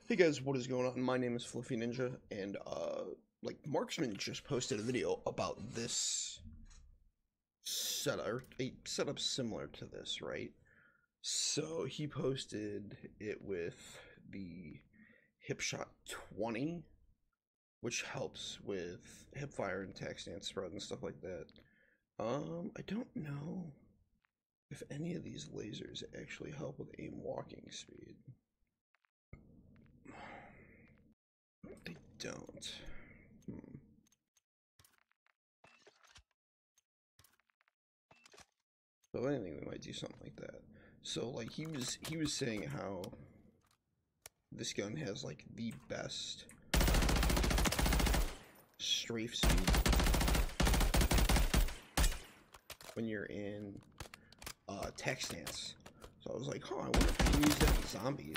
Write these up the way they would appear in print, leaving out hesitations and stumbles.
Hey guys, what is going on? My name is Fluffy Ninja, and like Marksman just posted a video about this setup, or a setup similar to this, right? So he posted it with the Hipshot 20, which helps with hip fire and tac stance spread and stuff like that. I don't know if any of these lasers actually help with aim walking speed. They don't. So if anything, we might do something like that. So like he was saying how this gun has like the best strafe speed when you're in tac stance. So I was like, huh, I wonder if I can use that in zombies.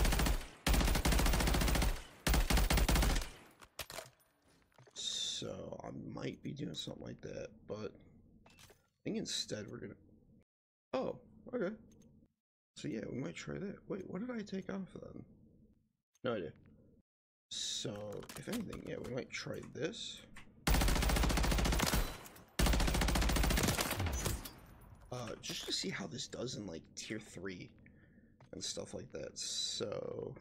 So I might be doing something like that, but I think instead we're gonna. Oh, okay. So yeah, we might try that. Wait, what did I take off then? No idea. So if anything, yeah, we might try this. Just to see how this does in like tier 3 and stuff like that. So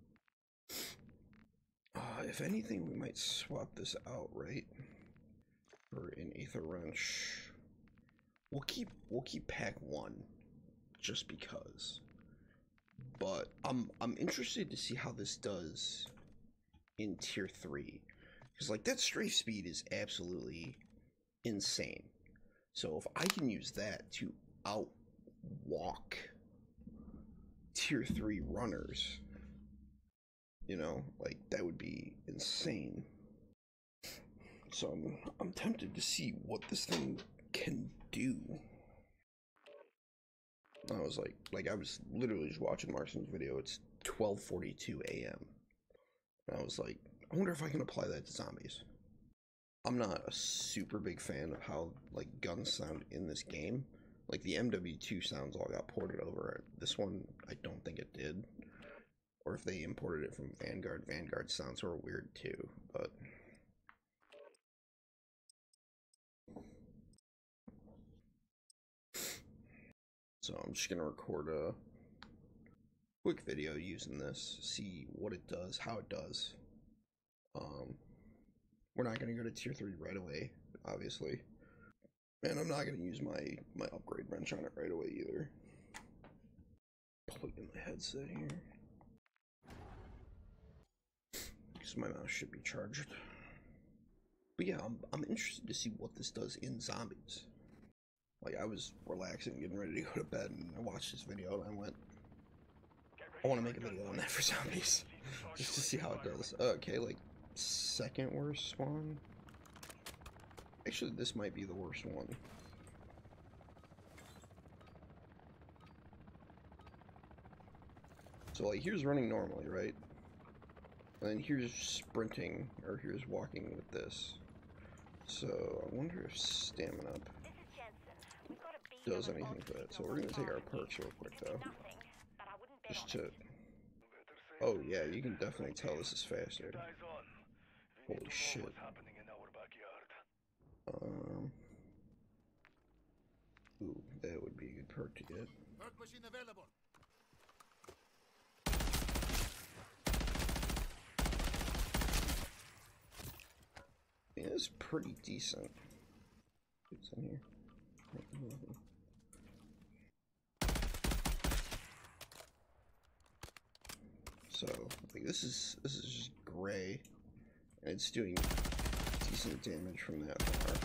if anything, we might swap this out, right? For an Aether Wrench. We'll keep pack 1 just because. But I'm interested to see how this does in tier 3. Because like that strafe speed is absolutely insane. So if I can use that to outwalk tier 3 runners, you know, like that would be insane. So I'm tempted to see what this thing can do. I was like I was literally just watching Marksman's video. It's 12:42 a.m. And I was like, I wonder if I can apply that to zombies. I'm not a super big fan of how like guns sound in this game. Like the MW2 sounds all got ported over. This one, I don't think it did. Or if they imported it from Vanguard, Vanguard sounds sort of weird too, but so I'm just gonna record a quick video using this, see what it does, how it does. We're not gonna go to tier 3 right away, obviously. And I'm not gonna use my upgrade wrench on it right away either. Plug in the headset here. Because my mouse should be charged. But yeah, I'm interested to see what this does in zombies. Like, I was relaxing, getting ready to go to bed, and I watched this video, and I went, I want to make a video on that for zombies. Just to see how it does. Okay, like, second worst spawn? Actually, this might be the worst one. So, like, here's running normally, right? And then here's sprinting, or here's walking with this. So, I wonder if stamina up does anything for that. So we're going to take our perks real quick, though. Just to... Oh, yeah, you can definitely tell this is faster. Holy shit. Ooh, that would be a good perk to get. Perk machine available. Yeah, it's pretty decent. What's in here? So, like, this is just gray, and it's doing decent damage from that far.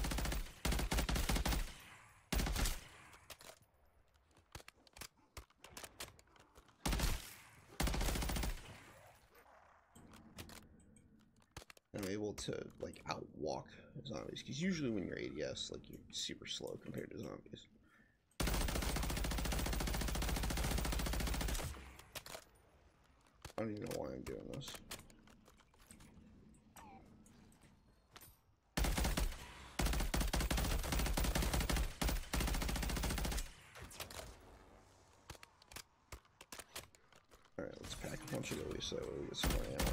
I'm able to like outwalk zombies, because usually when you're ADS, like, you're super slow compared to zombies. I don't even know why I'm doing this. Alright, let's pack a bunch of those so that way we get some more ammo.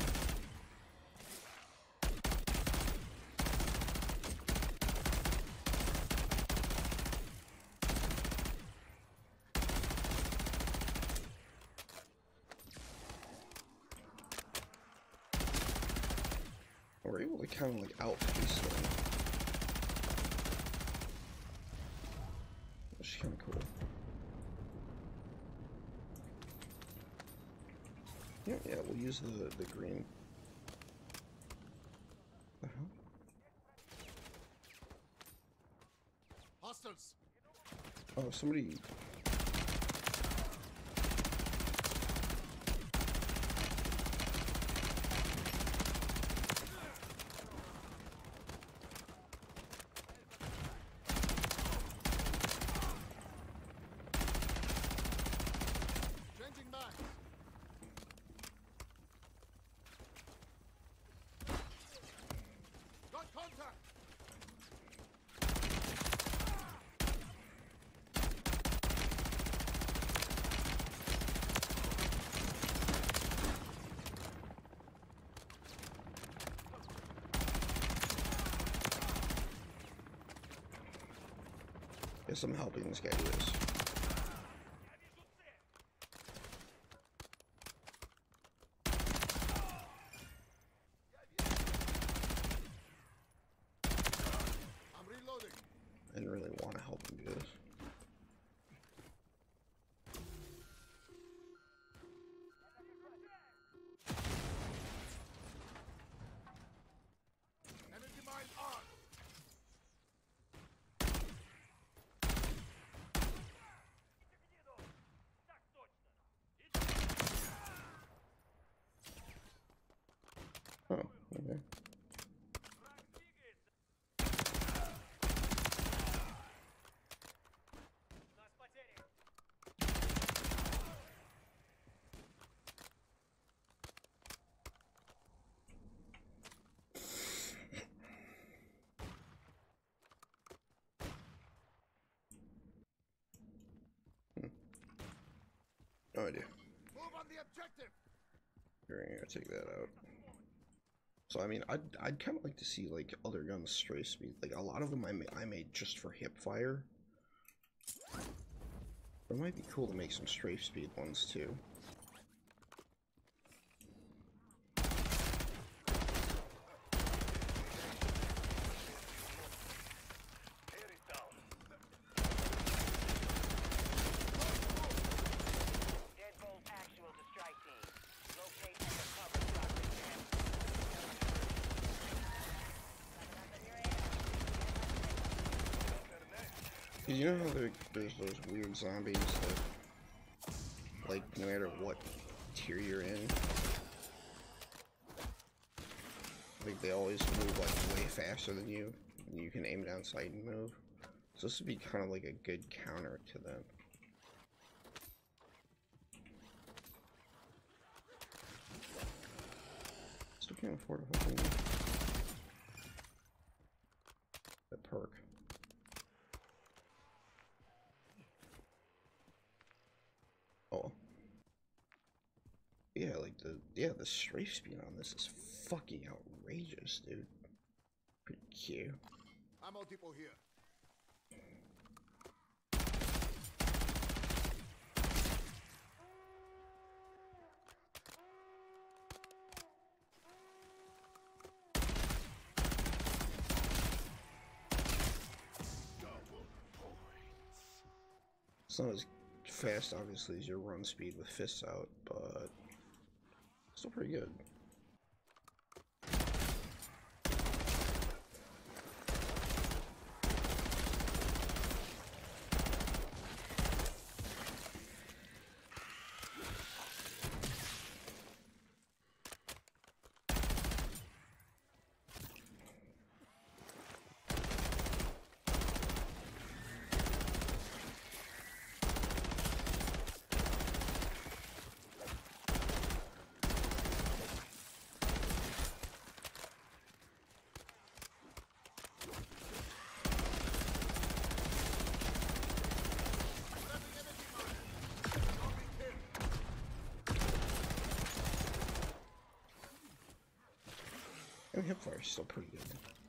We're able to kind of like outpace them, which is kind of cool. Yeah, we'll use the green. The hell? Hostiles. Oh, somebody. Changing back. Got contact. Guess I'm helping this guy do this. I'm reloading. I didn't really want to help him do this. Energy mine on. Oh, okay. No idea. Move on the objective. Here, I'm gonna take that out. So I mean, I'd kind of like to see like other guns strafe speed. Like a lot of them I made just for hip fire. But it might be cool to make some strafe speed ones too. You know how there's those weird zombies that, like, no matter what tier you're in, like, they always move, like, way faster than you, and you can aim down sight and move. So this would be kind of like a good counter to them. Still can't afford a whole thing. That perk. Oh. Yeah, like the strafe speed on this is fucking outrageous, dude. Pretty cute. Ammo depot here. It's not as fast, obviously, as your run speed with fists out, but still pretty good. The hipfire's still pretty good.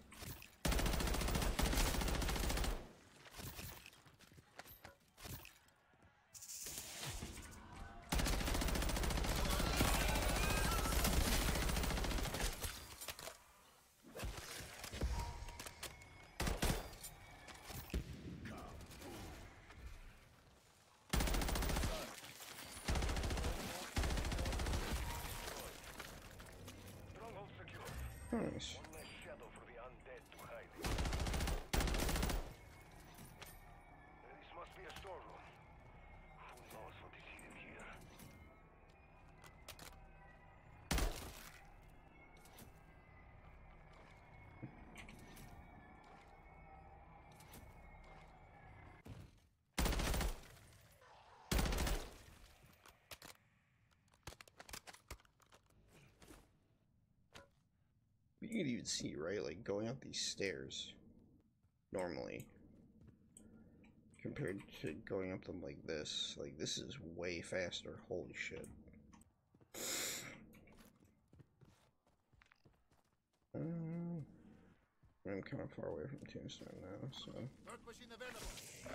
Nice. One less shadow for the undead to hide in. This must be a storeroom. Who knows what is hidden here? You can even see, right, like going up these stairs normally compared to going up them like this is way faster. Holy shit. I'm kind of far away from Tombstone now, so Hurt machine available.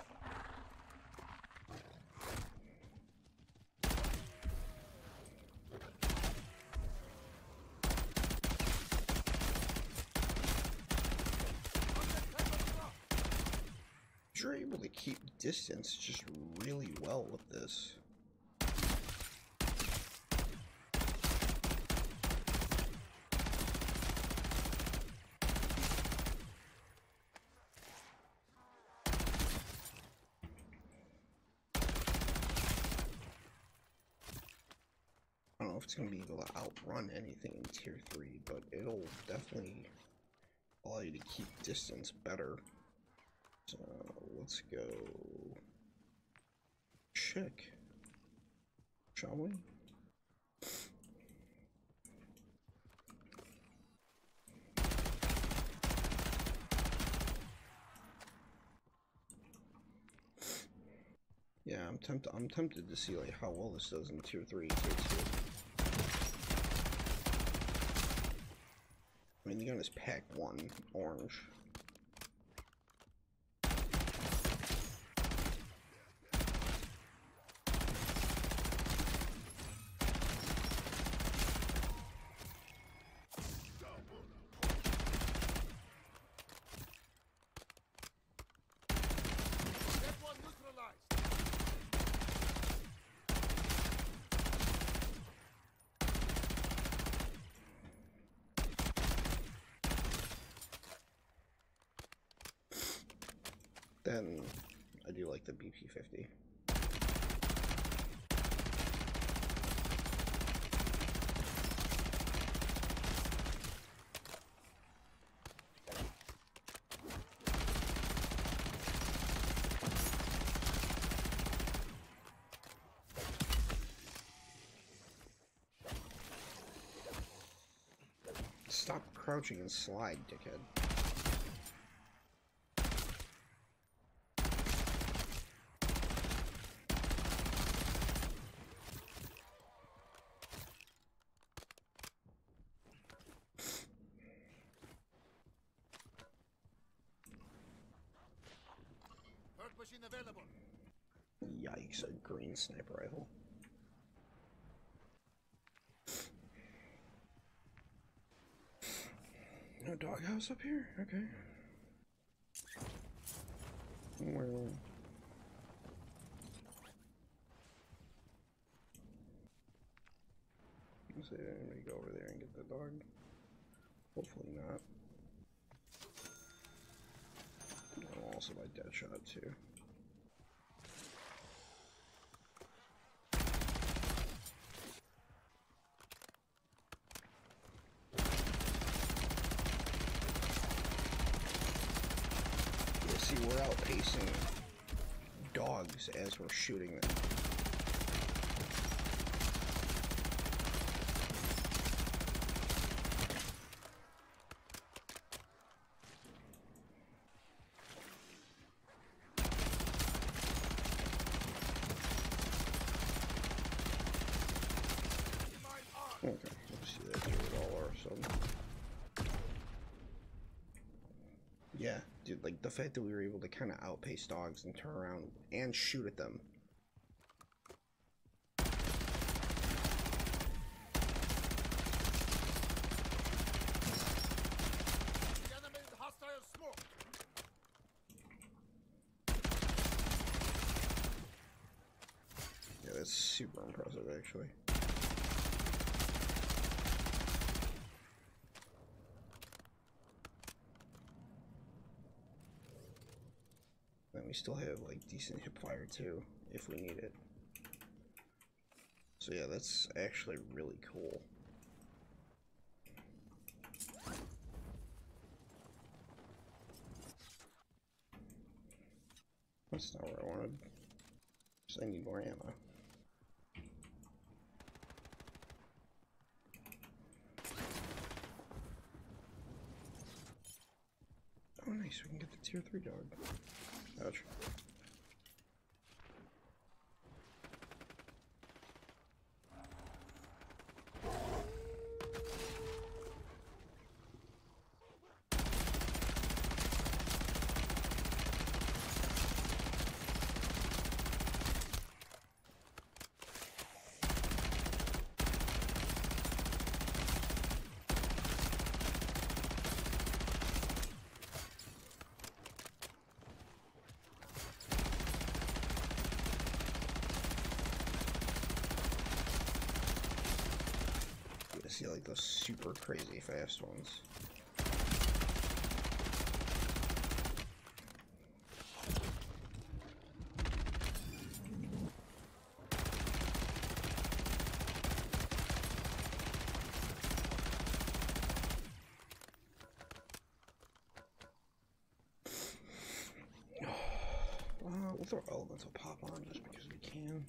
you're able to keep distance just really well with this. I don't know if it's going to be able to outrun anything in Tier 3, but it'll definitely allow you to keep distance better. So, let's go check, shall we? Yeah, I'm tempted to see like how well this does in Tier 3 and Tier 2. I mean, the gun is Pack 1, orange. Then I do like the BP-50. Stop crouching and slide, dickhead. Machine available. Yikes, a green sniper rifle. No doghouse up here? Okay. Well. Let's see, anybody go over there and get the dog? Hopefully not. I'll also buy Deadshot too. See, we're outpacing dogs as we're shooting them. Okay, let's see that through it all or something. Like, the fact that we were able to kind of outpace dogs and turn around and shoot at them. Yeah, that's super impressive, actually. And we still have like decent hip fire too, if we need it. So yeah, that's actually really cool. That's not what I wanted. Just I need more ammo. Oh nice, we can get the tier 3 dog. Ouch. See like those super crazy fast ones. We'll throw elemental pop on just because we can.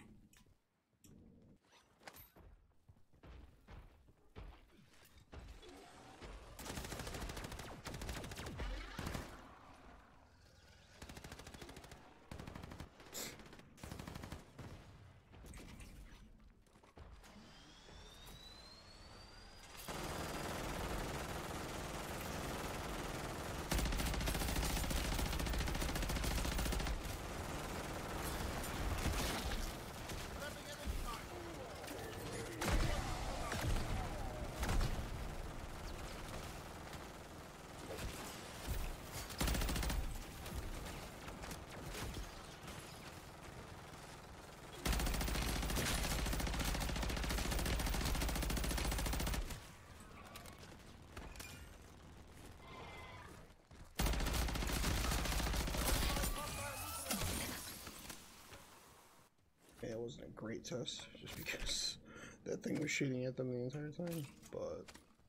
Yeah, it wasn't a great test, just because that thing was shooting at them the entire time, but...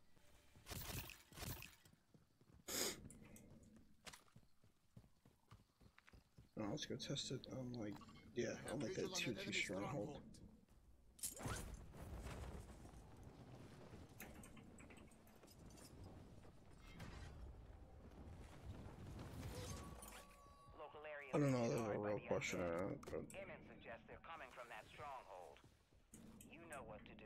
Oh, let's go test it on, like, yeah, on, like, that tier 2 stronghold. I don't know if there's a real question or not, but... Suggests they're coming from that stronghold. You know what to do.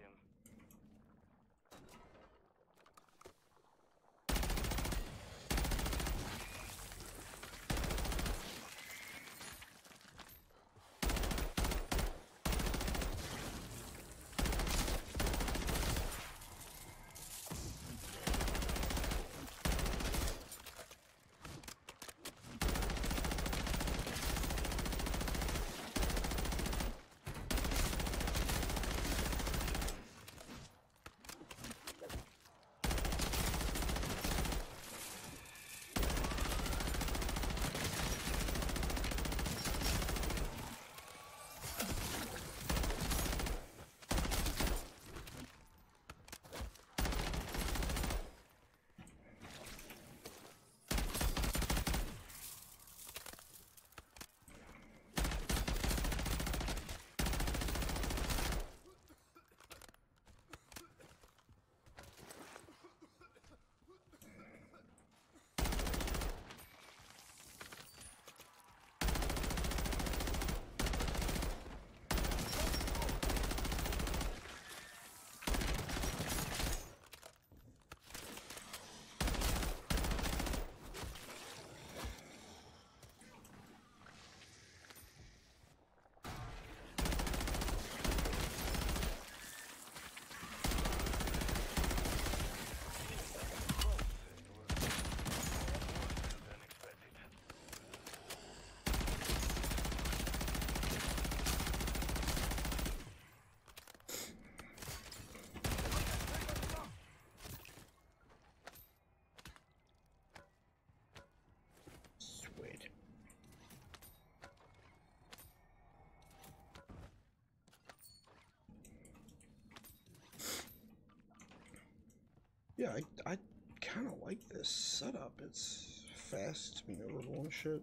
Yeah, I kind of like this setup. It's fast, maneuverable and shit.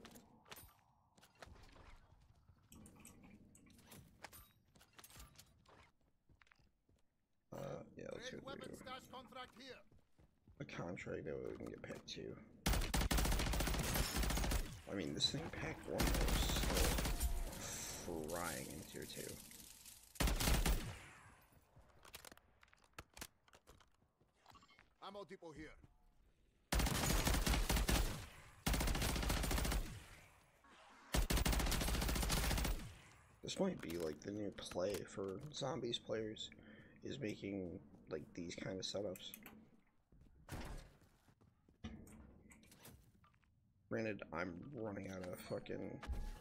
Yeah, let's go Great weapon do stash contract here. a contract that we can get pack 2. I mean, this thing pack 1 was still frying in tier 2. Ammo depot here. This might be like the new play for zombies players, is making like these kind of setups. Granted, I'm running out of fucking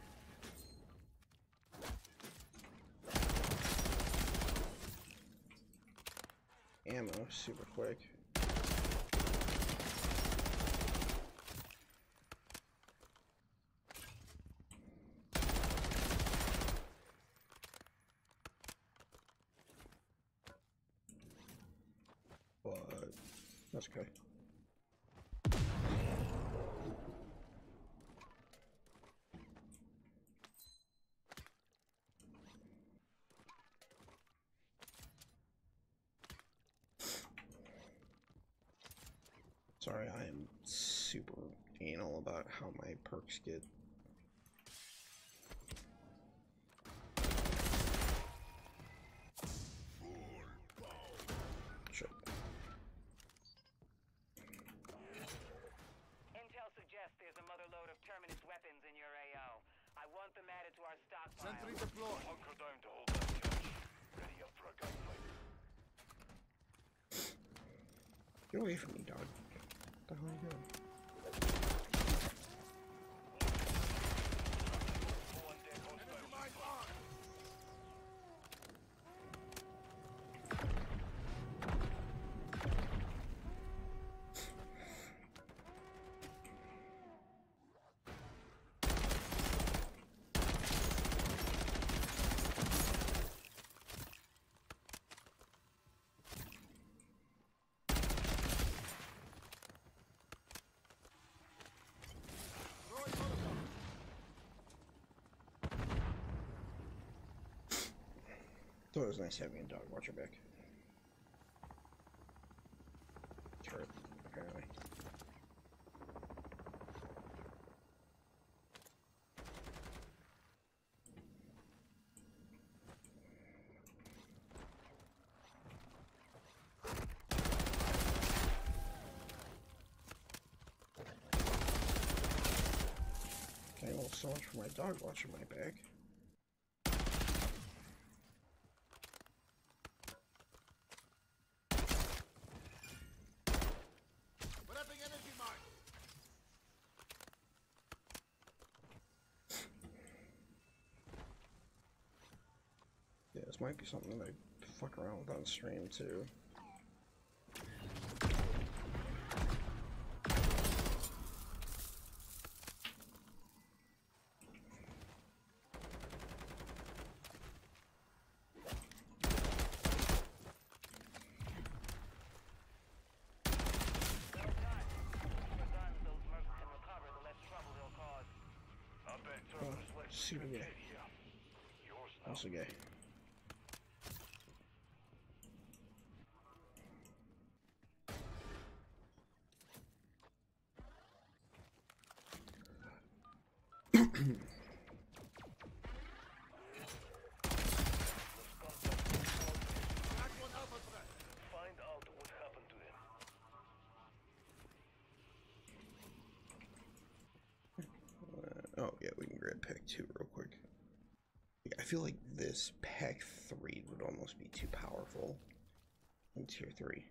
ammo super quick. But that's okay. Sorry, I am super anal about how my perks get. Shit. Intel suggests there's a mother load of terminus weapons in your AO. I want them added to our stockpile. Sentry deployed. Hunker down to hold that charge. Ready up for a gunfight. Get away from me, dog. What the hell are you doing? Enemy mine on. Throwing Molotov. Thought it was nice having a dog watch your back. Turret, apparently. Okay, well, so much for my dog watching my back. Prepping energy mine. Yeah, this might be something that I fuck around with on stream too. Well done. The guns those mercs can recover, the less trouble they'll cause. I bet Turner's left super good gay. kid here. Yours now. Also gay. Crack one alpha threat. Find out what happened to him. Oh yeah, we can grab pack 2 real quick. Yeah, I feel like this pack 3 would almost be too powerful in tier 3.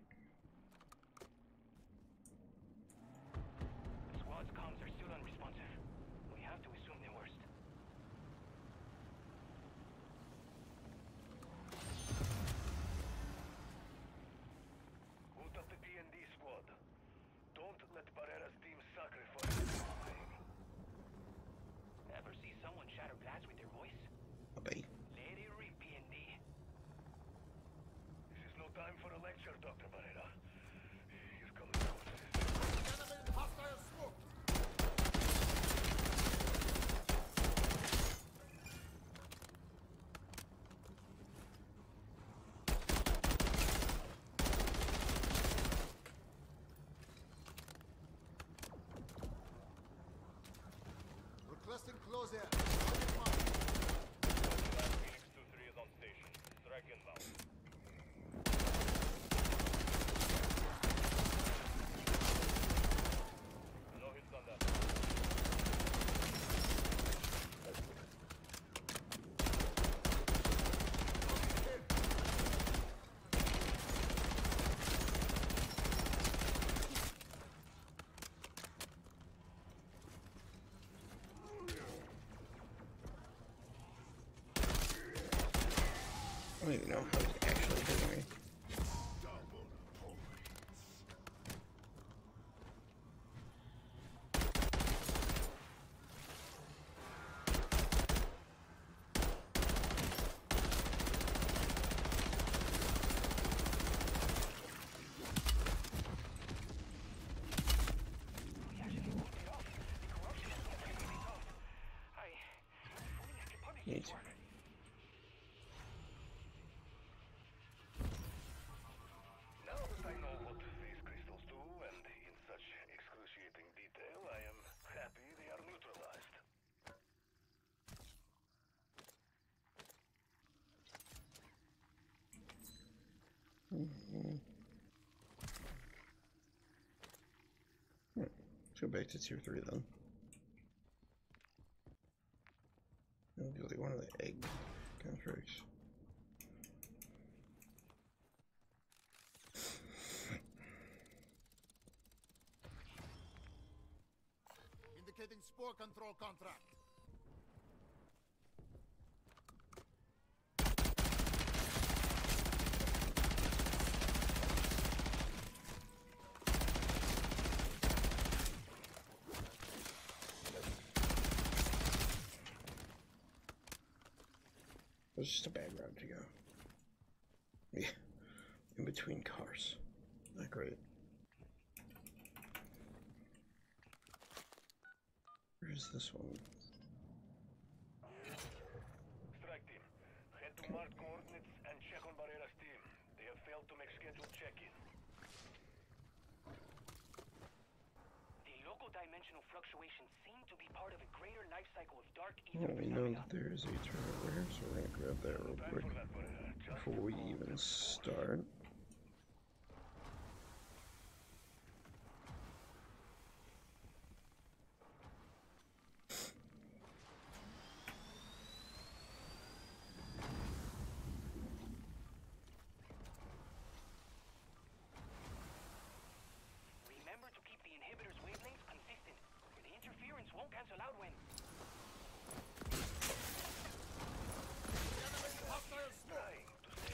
Squad's comms are still unresponsive. We have to assume the worst. Boot up the P&D squad. Don't let Barrera's team sacrifice anything. Ever see someone shatter glass with their voice? Okay. Let it rip, P&D. This is no time for a lecture, Dr. Barrera. Your don't even know how he's actually hitting me. Neat. Now that I know what these crystals do, and in such excruciating detail, I am happy they are neutralized. Let's go back to tier 3 then. I'll do like one of the egg contracts. Indicating spore control contract. It was just a bad route to go. Yeah, in between cars. Not great. Where's this one? Strike team, head to marked coordinates and check on Barrera's team. They have failed to make scheduled check-in. The local dimensional fluctuations seem to be part of a greater life cycle of dark Well, ether we know phenomena. that there is a turret there, so we're gonna grab that real Time quick for that, Barrera. Just before we even start. Remember to keep the inhibitor's wavelengths consistent. The interference won't cancel out when... Hostile smoke. trying to say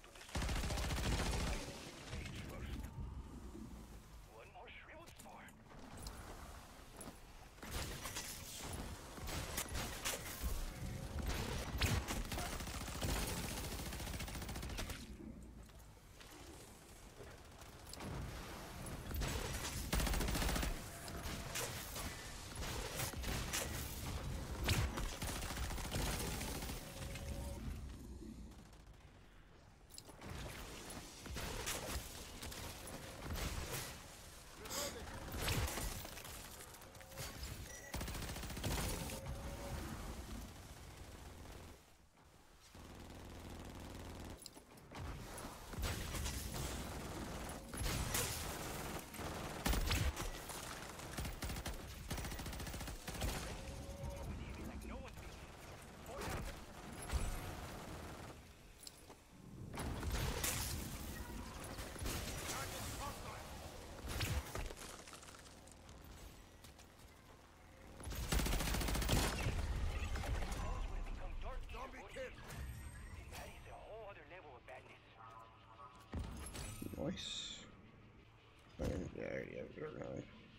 to destroy the first. One more shriveled spore. Nice. And yeah, I already have your knife.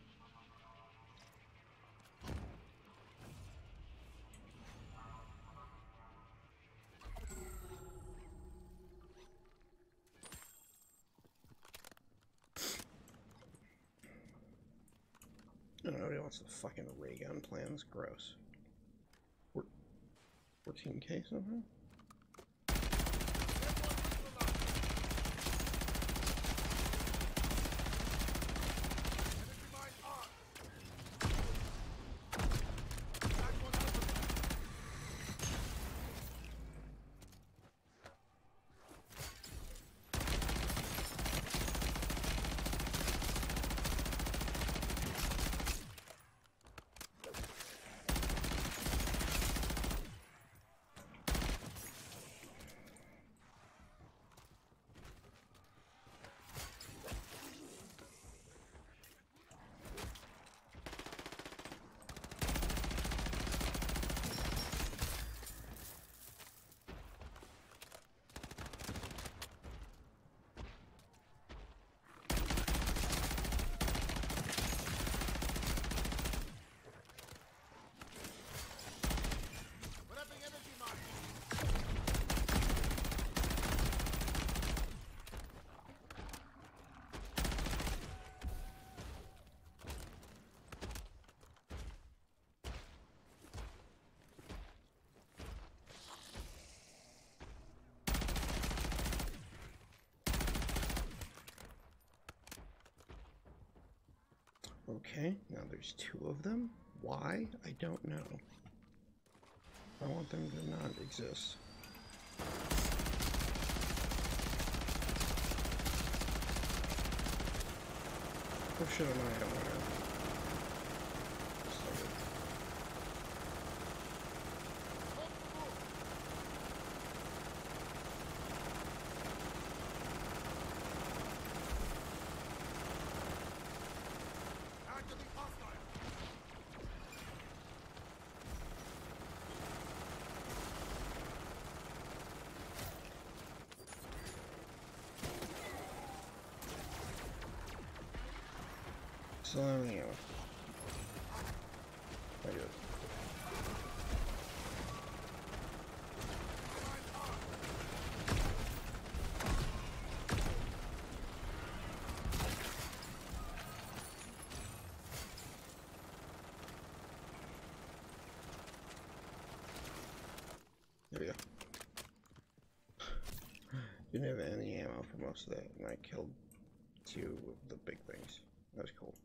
I don't know, nobody wants the fucking ray gun plans. Gross. 14K somehow? Okay, now there's 2 of them. Why? I don't know. I want them to not exist. Oh shit, I don't want to. Actively hostile. So anyhow. I do. There we go. Didn't have any ammo for most of that, and I killed 2 of the big things. That was cool.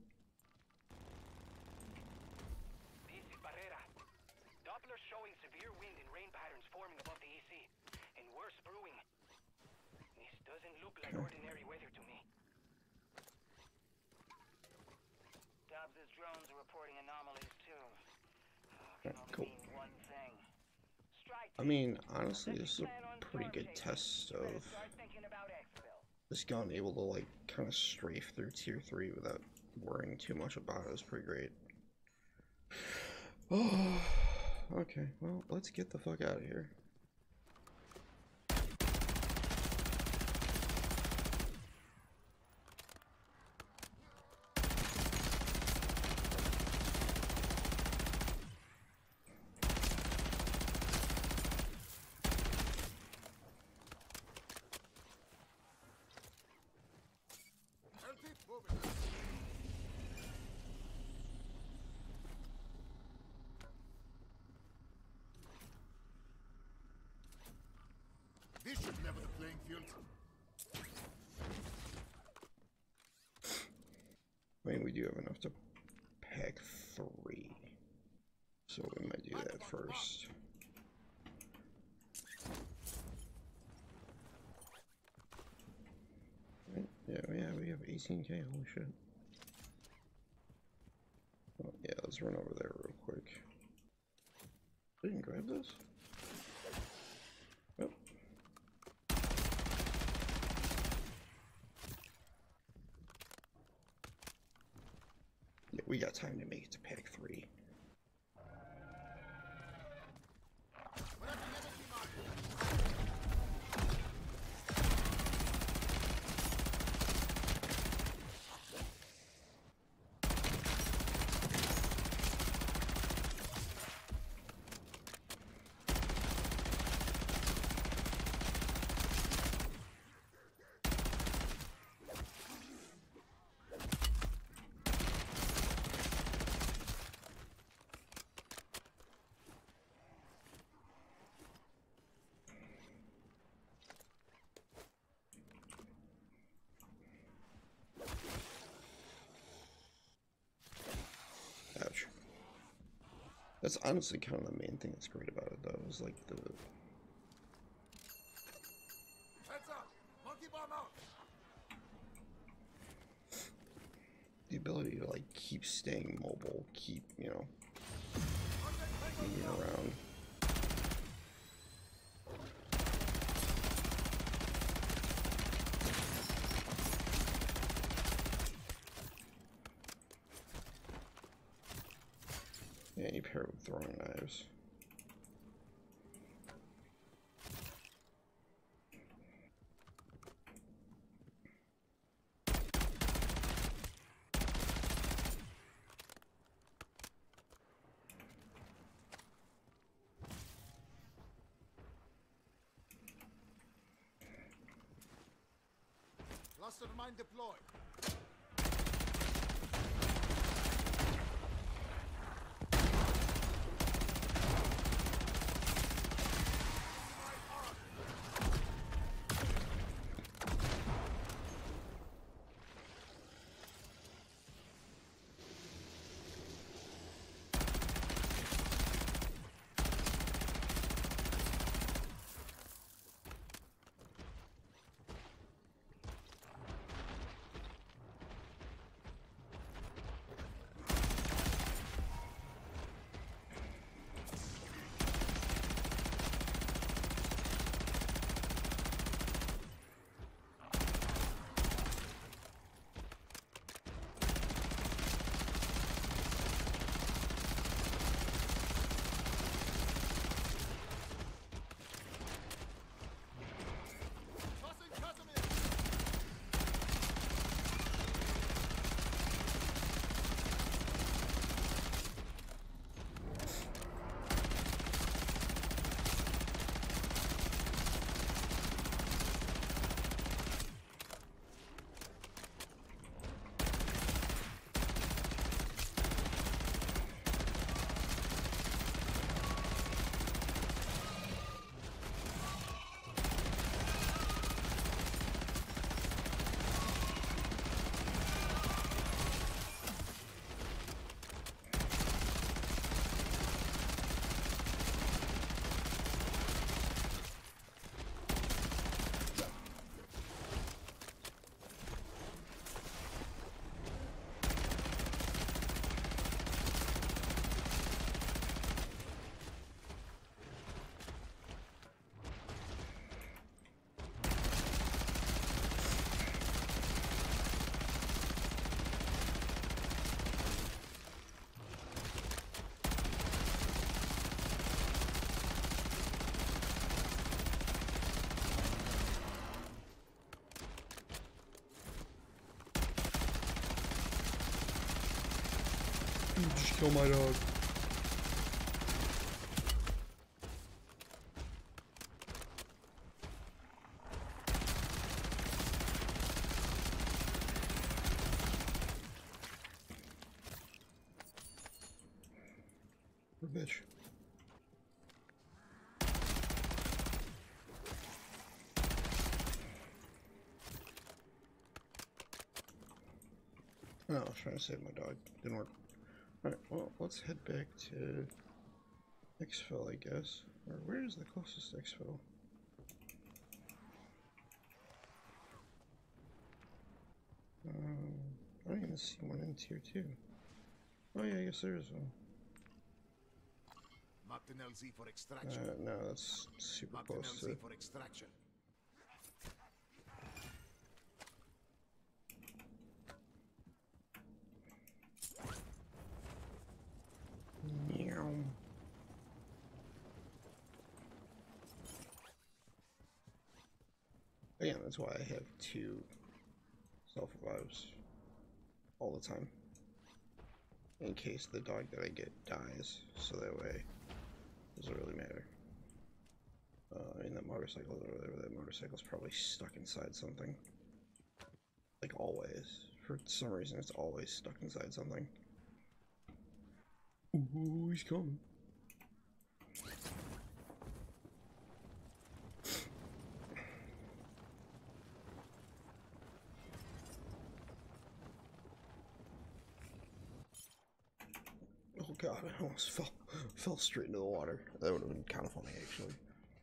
This is Barrera. Doppler showing severe wind and rain patterns forming above the EC, and worse brewing. This doesn't look like ordinary weather to me. Dobbs' drones are reporting anomalies too. Can only Cool. mean one thing. Strike. I mean, honestly, this is a pretty good test of Start thinking about exfil. this gun able to like kind of strafe through tier 3 without worrying too much about it. Is pretty great. Oh, okay. Well, let's get the fuck out of here. LT moving. This should level the playing field. I mean, we do have enough to pack 3, so we might do that first. Right? Yeah, we have 18k. Holy shit! Oh, yeah, let's run over there real quick. I didn't grab this. Oh. Yeah, we got time to make it to pack 3. Ouch. That's honestly kind of the main thing that's great about it, though, is like Heads up! Monkey bomb out! the ability to like keep staying mobile, keep, you know, moving around. Yeah, you pair it with throwing knives. Cluster mine deployed. Just kill my dog. Bitch. Oh, I was trying to save my dog. Didn't work. Alright, well, let's head back to Exfil, I guess. Or where is the closest Exfil? I don't even see one in tier 2. Oh yeah, I guess there is one. Marked an LZ for extraction. No, that's super Marked an close to LZ for extraction. Meow. Again, that's why I have 2 self-revives all the time. In case the dog that I get dies, so that way it doesn't really matter. I mean, that motorcycle over there, that motorcycle's probably stuck inside something. Like always. For some reason, it's always stuck inside something. Ooh, he's coming. Oh god, I almost fell straight into the water. That would have been kind of funny, actually.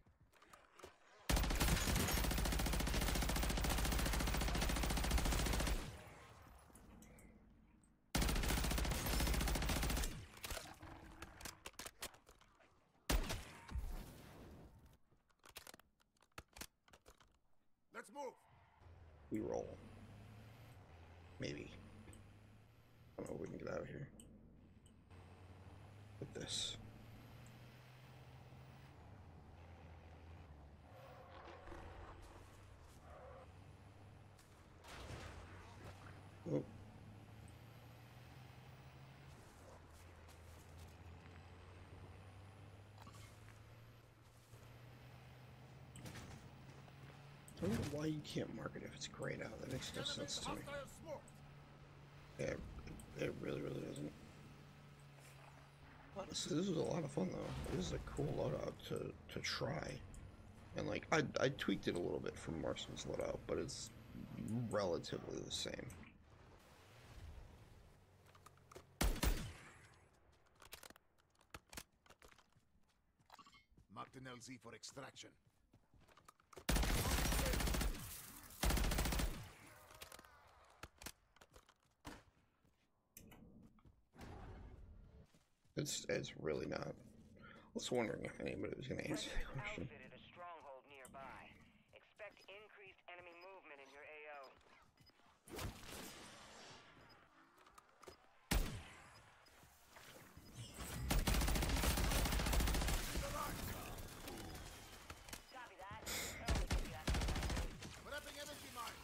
Let's move. We roll. Maybe. I don't know if we can get out of here. With this. Oh. I don't know why you can't mark it if it's grayed out. That makes no sense to me. Yeah, it really, really doesn't. Honestly, this was a lot of fun though. This is a cool loadout to try. And like, I tweaked it a little bit from Marksman's loadout, but it's relatively the same. Marked an LZ for extraction. It's really not. I was wondering if anybody was going to answer that question. Outfitted a stronghold nearby. Expect increased enemy movement in your AO. Copy that. Prepping energy mine.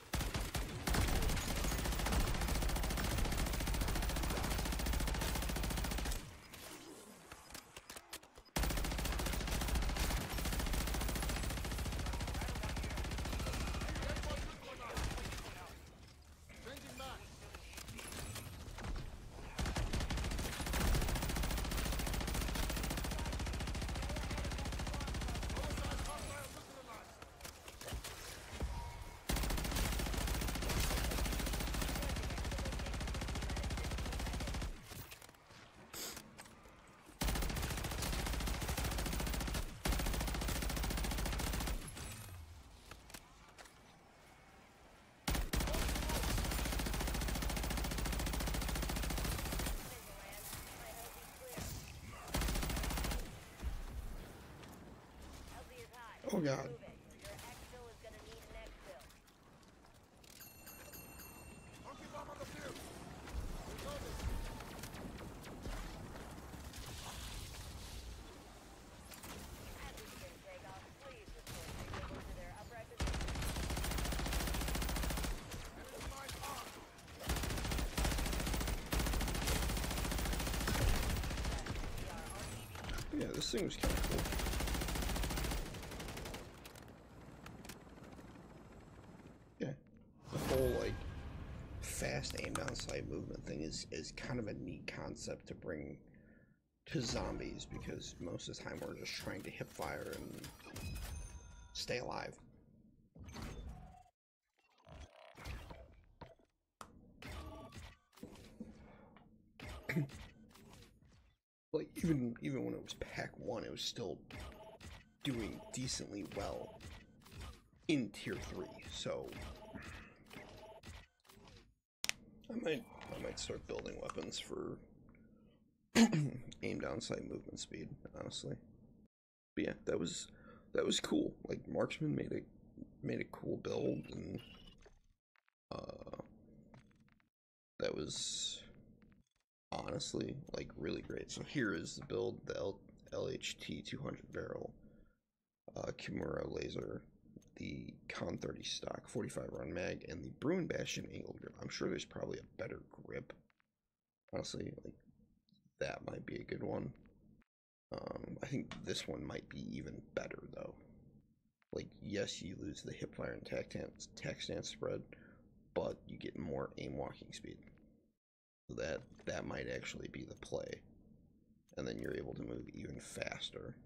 Changing back. Oversized hostile neutralized. Oh god. Your exfil is gonna need an exfil. Monkey bomb on the field. Reloaded. As we begin takeoff, please report people to their upright position. Energy mine armed. this thing was kind of cool. Yeah, the whole like fast aim down sight movement thing is kind of a neat concept to bring to zombies, because most of the time we're just trying to hip fire and stay alive. Like even when it was pack 1, it was still doing decently well in tier 3, so I might start building weapons for aim down sight movement speed, honestly. But yeah, that was cool. Like Marksman made a cool build, and that was honestly like really great. So here is the build: the LHT 200 barrel, Kimura laser, the Con 30 stock 45 round mag, and the Bruin Bastion angled grip. I'm sure there's probably a better grip. Honestly, like that might be a good one. I think this one might be even better though. Like, yes, you lose the hip fire and tac stance spread, but you get more aim walking speed. So that might actually be the play, and then you're able to move even faster.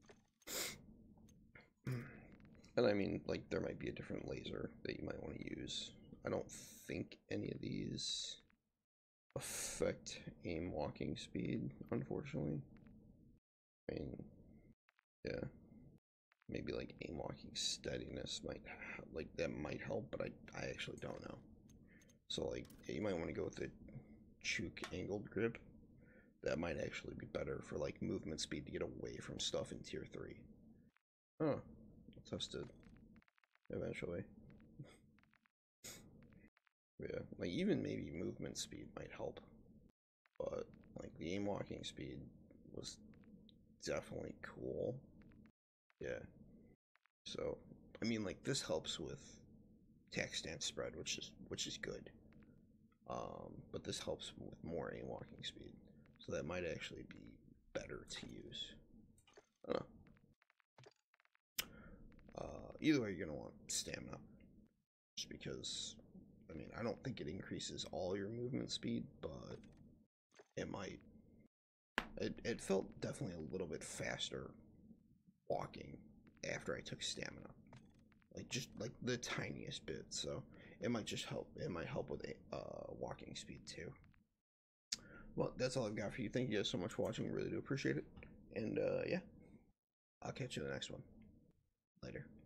And I mean, like, there might be a different laser that you might want to use. I don't think any of these affect aim walking speed, unfortunately. I mean, yeah, maybe like aim walking steadiness might, like, that might help, but I actually don't know. So like, yeah, you might want to go with the Chook angled grip. That might actually be better for like movement speed to get away from stuff in tier 3. Huh, I'll test it eventually. Yeah, like even maybe movement speed might help, but like the aim walking speed was definitely cool. Yeah, so I mean, like, this helps with tac stance spread, which is good. But this helps with more aim walking speed, so that might actually be better to use. I don't know. Either way, you're gonna want stamina, just because. I mean, I don't think it increases all your movement speed, but it might. It felt definitely a little bit faster walking after I took stamina, like just like the tiniest bit. So it might just help. It might help with walking speed too. Well, that's all I've got for you. Thank you guys so much for watching. Really do appreciate it. And yeah, I'll catch you in the next one. Later.